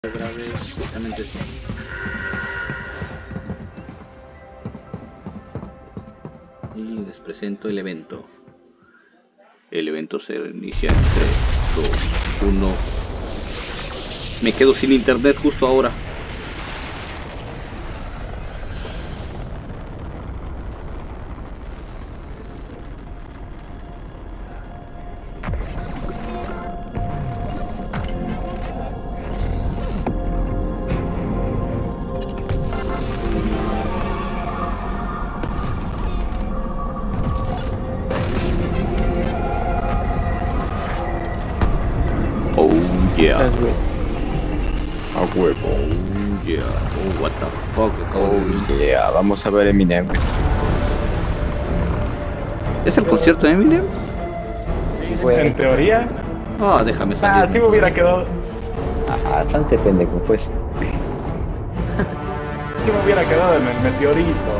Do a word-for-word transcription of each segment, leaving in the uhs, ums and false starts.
grave justamente esto. Y les presento el evento. El evento se inicia en tres, dos, uno. Me quedo sin internet justo ahora. Yeah. A huevo. Oh, yeah. Oh, what the fuck. Oh, yeah. Vamos a ver Eminem. ¿Es el concierto de Eminem? Güey. En teoría. Ah, déjame salir. Ah, sí me hubiera quedado. Ah, bastante pendejo, pues. Sí me hubiera quedado en el meteorito.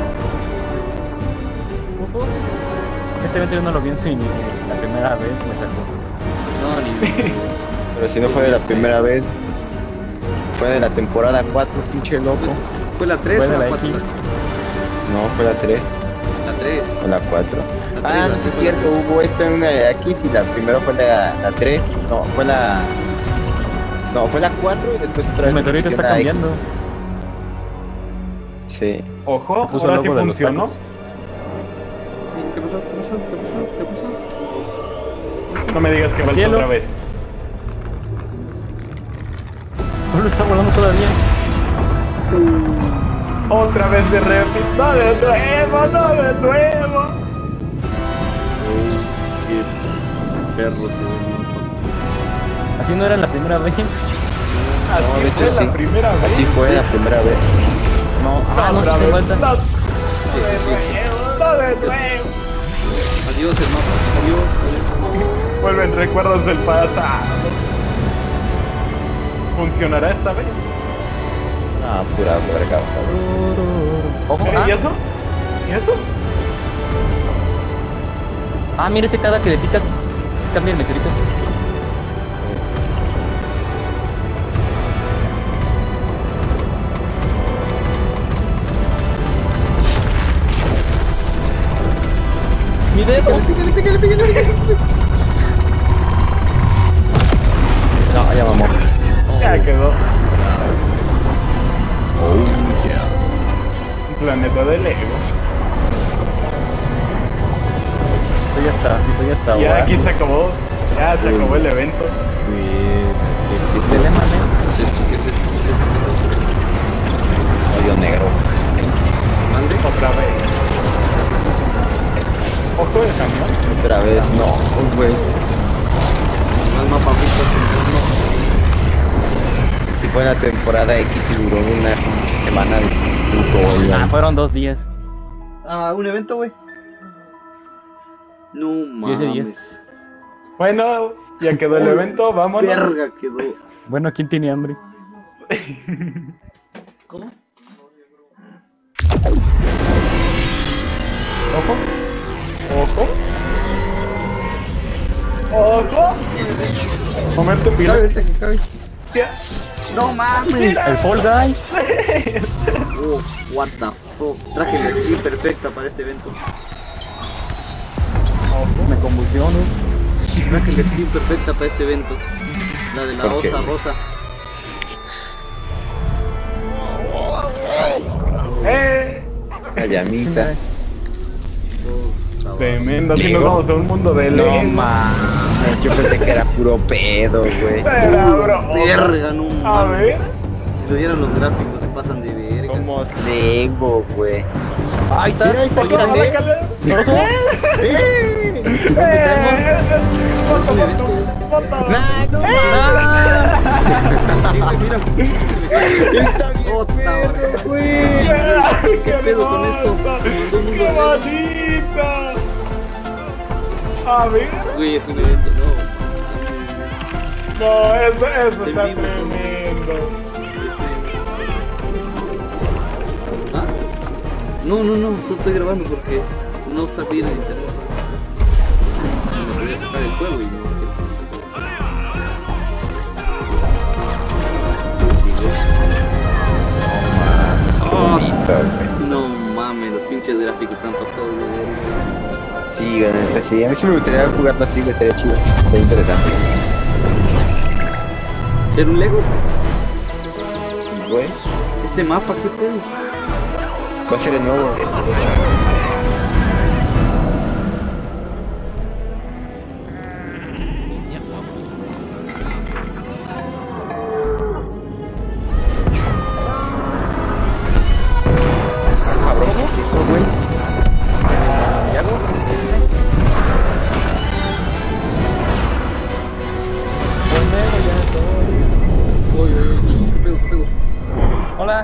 Este evento yo no lo vi en su inicio. La primera vez me sacó. No, ni... Pero si no fue de la primera vez, fue de la temporada cuatro, pinche loco. ¿Fue la tres Fue o de la la cuatro? X. No, fue la tres La tres. o la cuatro. La Ah, tres, no la es tres. cierto, hubo esta en una de aquí, sí, la primera fue la, la tres, no, fue la... No, fue la cuatro y después otra El vez... meteorito se está metió la cambiando. X. Sí. Ojo, Puso ahora el sí logo de los funcionó. tacos. ¿Qué pasó? ¿Qué pasó? ¿Qué pasó? ¿Qué pasó? No me digas que Al falta cielo. otra vez. Pablo está volando todavía. Otra vez de repito. No de nuevo, no de nuevo. Qué perro se ve. Así no era la primera vez. Así No, de hecho, fue sí. la primera vez. Así fue la primera vez. No, ah, no, Otra sí vez. tengo esa. No, no de nuevo, no de nuevo. Adiós, hermano. Adiós. Vuelven recuerdos del pasado. ¿Funcionará esta vez? Ah, pura verga, o sea. Ojo, ¿Eh, ah, ¿Y eso? ¿Y eso? ah, mira ese cada que le picas cambia el meteorito. Mi dedo. No, ya vamos. Ya quedó. Oh, yeah. Un planeta de Lego. Estoy hasta, estoy hasta Ya ahora. aquí se acabó. Ya se acabó el evento. ¿Qué es ¿Qué es esto? ¿Qué es esto? ¿Qué es esto? Hoyo negro. ¿Mande? Otra vez. Ojo de cañón. Otra vez, no, güey. Más mapa justo. Si fue la temporada X y duró una semana de puto hoyo. Ah, fueron dos días. Ah, un evento, güey. No diez de mames. diez. Bueno, ya quedó el evento, vámonos. Verga quedó. Bueno, ¿quién tiene hambre? ¿Cómo? Ojo. Ojo. Ojo. Momento Cabe, pila. ahorita que cabe. Ya. No mames. El Fall Guy. Oh, what the fuck. Traje la skin perfecta para este evento. Me convulsiono. Traje la skin perfecta para este evento. La de la ¿Por qué? osa rosa. Eh. La llamita. Tremendo, así nos Lego. vamos a un mundo de No Lego. mames, yo pensé que era puro pedo, güey. Espera, bro. Verga, no A mames. ver. Si lo vieran los gráficos se pasan de verga. Somos Lego, güey. Ahí está. Mira, ahí está el Olvídate. grande. Sácale. Oso. ¡Eh! Eh, foto, foto, foto. ¡Nah, no Ah, Está bien, Otra, perro, güey. Ay, ¿Qué pedo con esto? hermosa. Me mandó un mundo ¡Qué de Lego. bonita! A ver. Güey, es un evento, no. No, eso, eso En está vivo, tremendo. ¿Ah? No, no, no, solo estoy grabando porque no está bien el internet. Me podía sacar el juego y no. gráfico tan todo, güey. Sí, güey, neta, sí. A mí sí me gustaría jugarlo así, güey, estaría chido. Sería interesante. ¿Ser un Lego? Güey, ¿Este mapa qué pedo? va a ser el nuevo. Cabrón, ¿qué es eso, güey? ¿Y algo? Oye, oye, ¿qué pedo, qué pedo? Hola.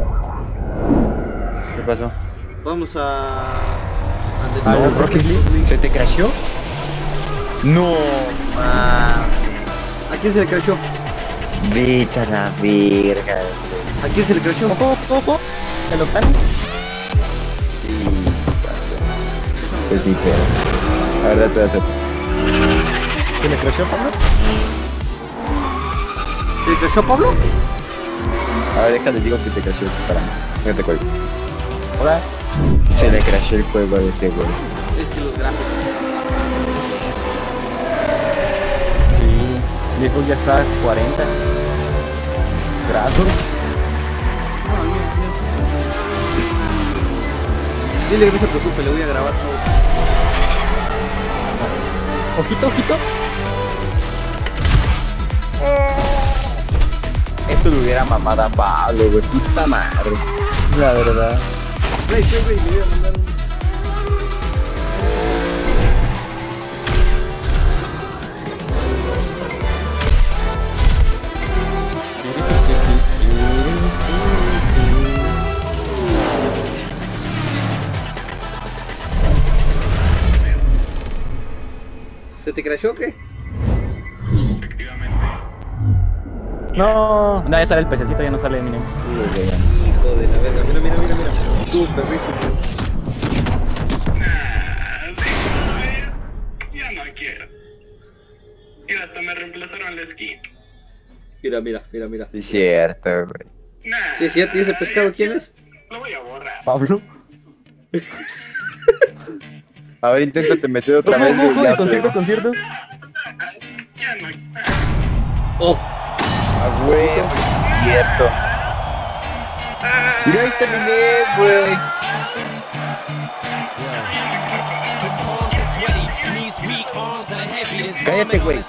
¿Qué pasó? Vamos a... ¿A a la Rocket League? ¿Se te crashó? No, mames. ¿A quién se le crashó? Vete a la verga, güey. ¿A quién se le crashó? Ojo, ojo. ¿El Octani? Sí, pues ni pedo. La verdad, te da ¿Se le creció, Pablo? ¿Se le crashó Pablo? A ver, déjale, digo que te crashó el para. No te cuelgo. Hola. Se le crashó el juego a ese güey. Es que los gráficos... Sí. Dijo ya está a cuarenta grados. No, no, no. Dile que no se preocupe, le voy a grabar todo. Ojito, ojito. Esto le hubiera mamado a Pablo, güey. Puta madre. La verdad. Güey, güey, güey, le voy a mandar un... ¿Se te crashó o qué? No. No, ya sale el pececito, ya no sale Eminem. Hijo de la verga, mira, mira, mira, mira. Tú, perrizo. Ya no quiero. Y hasta me reemplazaron la skin. Mira, mira, mira, mira. Sí, cierto, güey. Nah, Sí, es cierto, ¿y ese pescado quién es? Lo voy a borrar. Pablo. A ver, inténtate meter otra Ojo, vez, ojo, güey. ojo, ya, de concierto, concierto. Ya no. Oh, A huevo, sí, es cierto. Mira, ahí terminé, güey. Cállate, güey.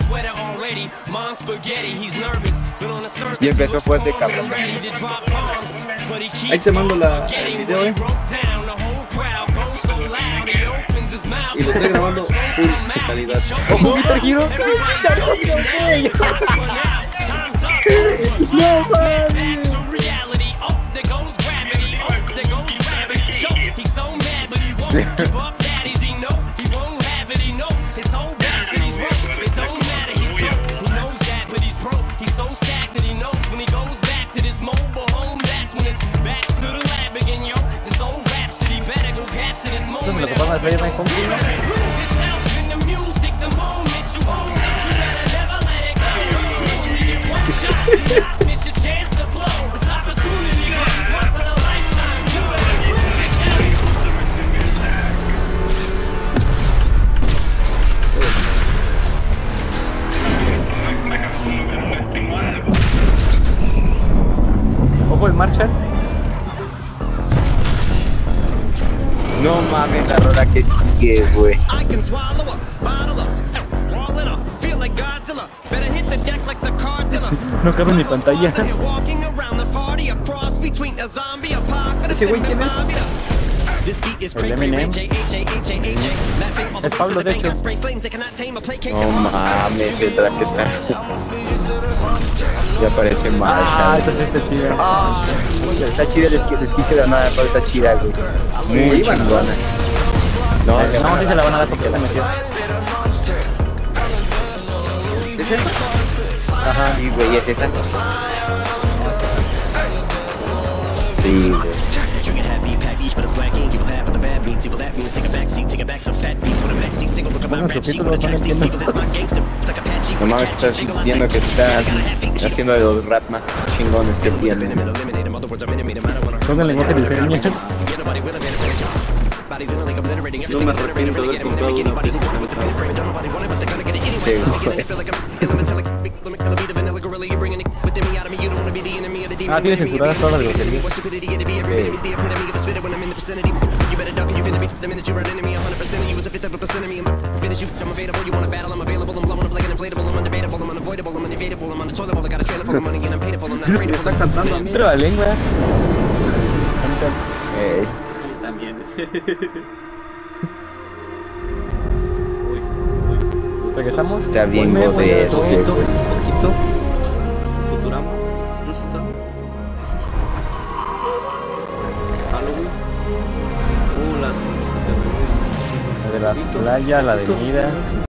Y empezó fuerte, cabrón. ahí te mando la, el video, eh. Y lo estoy grabando full de calidad. Ojo, Guitar Hero. No mames. Eso es lo que pasa en Friday Night Funkin', ¿no? Ojo el Marshall. No mames, la rola que sigue, güey. I can swallow a bottle of wall in a feel like Godzilla. Better hit the deck like the Cardilla. No cabe en mi pantalla. Walking around the party, a cross between a zombie apocalypse ¿Ese güey quién es? This beat is El cray cray Eminem. J H A H A H A. Laughing all the Es Pablo, way to the de bank hecho. and spray flames they cannot tame a play cake. No mames, el track está. Ya parece Ah, Marshall. esta sí está chida. Ah, está chida el esqui, el esqui de la nada, pero está chida, güey. Muy chingona. No, No, sí se la van a dar porque ya la metió. ¿Es esa? Ajá, sí, güey, es esa. Sí, güey. Drinking happy pack each, but it's black ink. Evil half of the bad beats. Evil that means take a back seat, take it back to fat beats. When a backseat single, look at my Pongan rap sheet. subtítulos, When a no track these entiendo. people, this my gangster. Like a Apache. No mames, estás viendo que está haciendo de los rap más chingones que tiene. Son el lenguaje de diseño. bodies in it like obliterating No everything. me Incinerating, arrepiento de haber renegade, comprado mimic una anybody who wanted PlayStation with the pin frame. Don't nobody want it, but they're gonna get it anyway. Sí, Making it feel like I'm elemental, like big, let me be the vanilla gorilla. You're bringing it within me, out of me. You don't wanna be the enemy of the demon. Ah, tiene censuradas todas las groserías. What stupidity it'd be, every bit of me's the epitome of a spitter when I'm in the vicinity. You better duck or you finna be the minute you run into me. one hundred percent of you is a fifth of a percent of me. I'm finish you, I'm available. You wanna battle, I'm available. I'm blowing up like an inflatable. I'm undebatable, I'm unavoidable, I'm unevadable. I'm on the toilet bowl, I got a trailer full of money and I'm paid for. I'm not afraid Me of está cantando a mí. Pero la lengua. Eh, También. Uy, uy, uy. Regresamos. Está bien Ponme, voy a- modesto. Poquito, poquito. Futurama. ¿No está? Halloween. Uh, la... La de la playa, la de Midas.